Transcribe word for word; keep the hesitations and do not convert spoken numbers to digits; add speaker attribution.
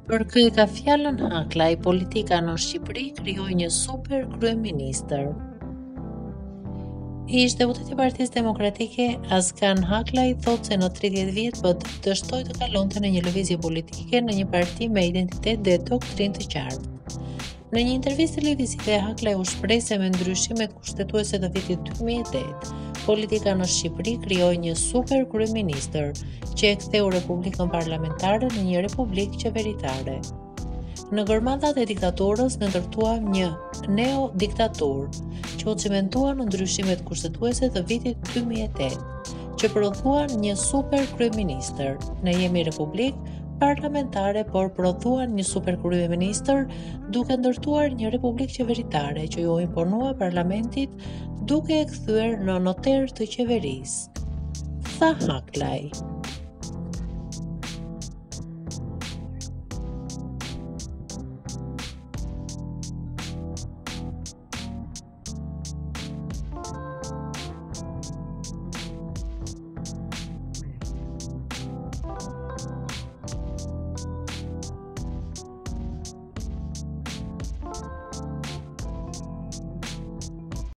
Speaker 1: Për ky ka fjalën Haklaj, politika në Shqipëri krijoi një super kryeministër. Ish deputeti i Partisë Demokratike Askan Haklaj thotë se në tridhjetë vjet po dështoi të kalonte në një lëvizje politike në një parti me identitet dhe doktrinë të qartë. Në një intervistë televizive, Haklaj u shpreh se me ndryshimet kushtetuese të vitit dy mijë e tetë, politika në Shqipëri krijoi një super kryeministër që e ktheu Republikën Parlamentare në një republikë qeveritare. Në gërmandat e diktaturës në ndërtuam një neo-diktaturë që u cimentua në ndryshimet kushtetuese të vitit dy mijë e tetë, që prodhuan një super kryeministër. Ne jemi republikë parlamentare, por prodhuan një super kryeministër duke ndërtuar një republikë qeveritare që ju imponua parlamentit duke e kthyer në noter të qeverisë, tha Haklaj.